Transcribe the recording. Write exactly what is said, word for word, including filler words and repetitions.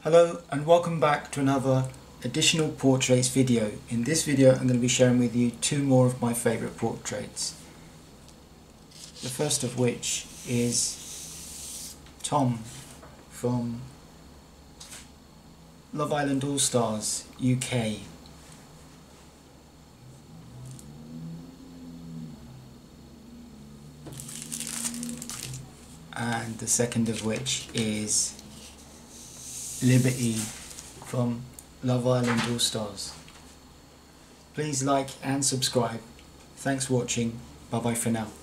Hello and welcome back to another additional portraits video. In this video I'm going to be sharing with you two more of my favourite portraits. The first of which is Tom from Love Island All Stars U K. And the second of which is Liberty from Love Island All Stars. Please like and subscribe. Thanks for watching. Bye bye for now.